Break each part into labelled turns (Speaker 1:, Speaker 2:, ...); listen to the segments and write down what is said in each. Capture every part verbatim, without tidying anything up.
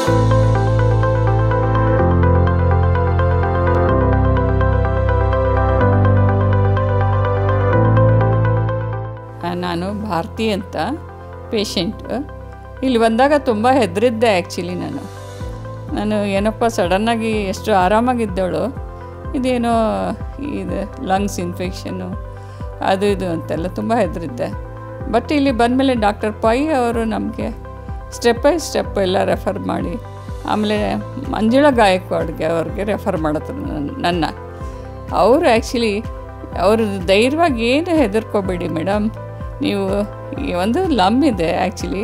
Speaker 1: ನಾನು ಭಾರತಿ ಅಂತ ಪೇಷೆಂಟ್. ಇಲ್ಲಿ ಬಂದಾಗ ತುಂಬ ಹೆದರಿದ್ದೆ ಆ್ಯಕ್ಚುಲಿ. ನಾನು ನಾನು ಏನಪ್ಪ ಸಡನ್ನಾಗಿ ಎಷ್ಟು ಆರಾಮಾಗಿದ್ದವಳು, ಇದೇನೋ ಇದು ಲಂಗ್ಸ್ ಇನ್ಫೆಕ್ಷನ್ನು ಅದು ಇದು ಅಂತೆಲ್ಲ ತುಂಬ ಹೆದರಿದ್ದೆ. ಬಟ್ ಇಲ್ಲಿ ಬಂದಮೇಲೆ ಡಾಕ್ಟರ್ ಪೈ ಅವರು ನಮಗೆ ಸ್ಟೆಪ್ ಬೈ ಸ್ಟೆಪ್ ಎಲ್ಲ ರೆಫರ್ ಮಾಡಿ, ಆಮೇಲೆ ಮಂಜುಳಾ ಗಾಯಕ್ವಾಡ್ಗೆ ಅವ್ರಿಗೆ ರೆಫರ್ ಮಾಡಿದ್ರು ನನ್ನ. ಅವರು ಆ್ಯಕ್ಚುಲಿ ಅವರು ಧೈರ್ಯವಾಗಿ ಏನು ಹೆದರ್ಕೋಬೇಡಿ ಮೇಡಮ್, ನೀವು ಒಂದು ಲಮ್ ಇದೆ ಆ್ಯಕ್ಚುಲಿ,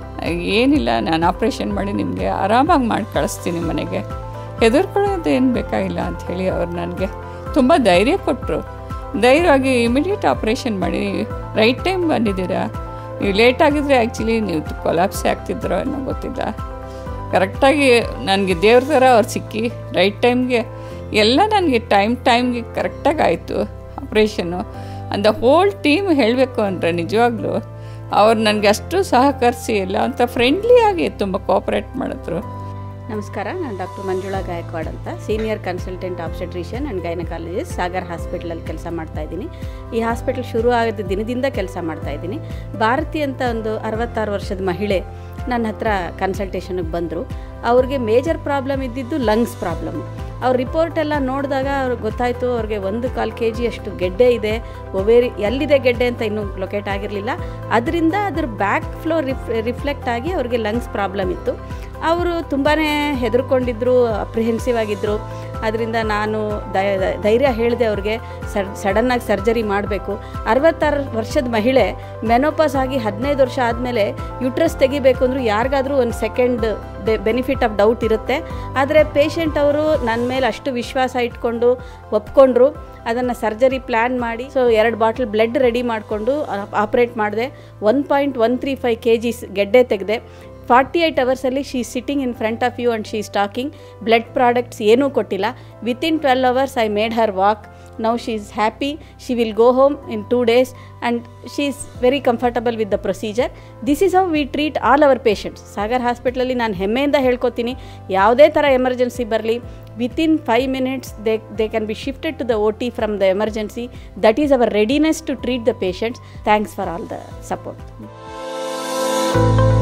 Speaker 1: ಏನಿಲ್ಲ, ನಾನು ಆಪ್ರೇಷನ್ ಮಾಡಿ ನಿಮಗೆ ಆರಾಮಾಗಿ ಮಾಡಿ ಕಳಿಸ್ತೀನಿ ಮನೆಗೆ, ಹೆದರ್ಕೊಳ್ಳೋದು ಏನು ಬೇಕಾಗಿಲ್ಲ ಅಂಥೇಳಿ ಅವ್ರು ನನಗೆ ತುಂಬ ಧೈರ್ಯ ಕೊಟ್ಟರು. ಧೈರ್ಯವಾಗಿ ಇಮಿಡಿಯೇಟ್ ಆಪ್ರೇಷನ್ ಮಾಡಿ ರೈಟ್ ಟೈಮ್ ಬಂದಿದ್ದೀರಾ. ನೀವು ಲೇಟಾಗಿದ್ದರೆ ಆ್ಯಕ್ಚುಲಿ ನೀವು ಕೊಲಾಪ್ಸೆ ಆಗ್ತಿದ್ರೋ ಅನ್ನೋ ಗೊತ್ತಿಲ್ಲ. ಕರೆಕ್ಟಾಗಿ ನನಗೆ ದೇವ್ರ ಥರ ಅವ್ರು ಸಿಕ್ಕಿ ರೈಟ್ ಟೈಮ್ಗೆ ಎಲ್ಲ ನನಗೆ ಟೈಮ್ ಟೈಮ್ಗೆ ಕರೆಕ್ಟಾಗಿ ಆಯಿತು ಆಪ್ರೇಷನ್ನು. ಅಂದ ಹೋಲ್ ಟೀಮ್ ಹೇಳಬೇಕು ಅಂದರೆ ನಿಜವಾಗ್ಲೂ ಅವ್ರು ನನಗೆ ಅಷ್ಟು ಸಹಕರಿಸಿ ಎಲ್ಲ ಅಂತ ಫ್ರೆಂಡ್ಲಿಯಾಗಿ ತುಂಬ ಕೋಆಪ್ರೇಟ್ ಮಾಡಿದ್ರು.
Speaker 2: ನಮಸ್ಕಾರ, ನಾನು ಡಾಕ್ಟರ್ ಮಂಜುಳಾ ಗಾಯಕ್ವಾಡ್ ಅಂತ, senior consultant obstetrician and gynaecologist, Sagar ಹಾಸ್ಪಿಟ್ಲಲ್ಲಿ ಕೆಲಸ ಮಾಡ್ತಾಯಿದ್ದೀನಿ. ಈ ಹಾಸ್ಪಿಟಲ್ ಶುರು ಆಗಿದ್ದ ದಿನದಿಂದ ಕೆಲಸ ಮಾಡ್ತಾಯಿದ್ದೀನಿ. ಭಾರತಿ ಅಂತ ಒಂದು ಅರವತ್ತಾರು ವರ್ಷದ ಮಹಿಳೆ ನನ್ನ ಹತ್ರ ಕನ್ಸಲ್ಟೇಷನ್ಗೆ ಬಂದರು. ಅವ್ರಿಗೆ ಮೇಜರ್ ಪ್ರಾಬ್ಲಮ್ ಇದ್ದಿದ್ದು ಲಂಗ್ಸ್ ಪ್ರಾಬ್ಲಮ್. ಅವ್ರ ರಿಪೋರ್ಟ್ ಎಲ್ಲ ನೋಡಿದಾಗ ಅವ್ರಿಗೆ ಗೊತ್ತಾಯಿತು ಅವ್ರಿಗೆ ಒಂದು ಕಾಲು ಕೆ ಜಿ ಅಷ್ಟು ಗೆಡ್ಡೆ ಇದೆ. ಒವೇರಿ ಎಲ್ಲಿದೆ ಗೆಡ್ಡೆ ಅಂತ ಇನ್ನೂ ಲೊಕೇಟ್ ಆಗಿರಲಿಲ್ಲ. ಅದರಿಂದ ಅದ್ರ ಬ್ಯಾಕ್ ಫ್ಲೋ ರಿಫ್ ರಿಫ್ಲೆಕ್ಟ್ ಆಗಿ ಅವ್ರಿಗೆ ಲಂಗ್ಸ್ ಪ್ರಾಬ್ಲಮ್ ಇತ್ತು. ಅವರು ತುಂಬಾ ಹೆದರ್ಕೊಂಡಿದ್ರು, ಅಪ್ರಿಹೆನ್ಸಿವ್ ಆಗಿದ್ದರು. ಅದರಿಂದ ನಾನು ಧೈರ್ಯ ಹೇಳಿದೆ ಅವ್ರಿಗೆ ಸಡ್ ಸಡನ್ನಾಗಿ ಸರ್ಜರಿ ಮಾಡಬೇಕು. ಅರವತ್ತಾರು ವರ್ಷದ ಮಹಿಳೆ ಮೆನೋಪಾಸ್ ಆಗಿ ಹದಿನೈದು ವರ್ಷ ಆದಮೇಲೆ ಯುಟ್ರಸ್ ತೆಗಿಬೇಕು ಅಂದರೂ ಯಾರಿಗಾದರೂ ಒಂದು ಸೆಕೆಂಡ್ ಬೆನಿಫಿಟ್ ಆಫ್ ಡೌಟ್ ಇರುತ್ತೆ. ಆದರೆ ಪೇಷಂಟ್ ಅವರು ನನ್ನ ಮೇಲೆ ಅಷ್ಟು ವಿಶ್ವಾಸ ಇಟ್ಕೊಂಡು ಒಪ್ಕೊಂಡ್ರು. ಅದನ್ನು ಸರ್ಜರಿ ಪ್ಲ್ಯಾನ್ ಮಾಡಿ ಸೊ ಎರಡು ಬಾಟ್ಲ್ ಬ್ಲಡ್ ರೆಡಿ ಮಾಡಿಕೊಂಡು ಆಪ್ರೇಟ್ ಮಾಡಿದೆ. One point one three five K Gs ಗೆಡ್ಡೆ ತೆಗೆದೆ. ಫಾರ್ಟಿ ಏಯ್ಟ್ ಅವರ್ಸಲ್ಲಿ she sitting in front of you and she is talking. Blood products ಏನೂ ಕೊಟ್ಟಿಲ್ಲ. Within twelve hours I made her walk. Now she is happy. She will go home in two days and she is very comfortable with the procedure. This is how we treat all our patients. Sagar ಹಾಸ್ಪಿಟ್ಲಲ್ಲಿ ನಾನು ಹೆಮ್ಮೆಯಿಂದ ಹೇಳ್ಕೊತೀನಿ, ಯಾವುದೇ ಥರ emergency ಬರಲಿ, within five minutes they they can be shifted to the O T from the emergency. That is our readiness to treat the patients. Thanks for all the support.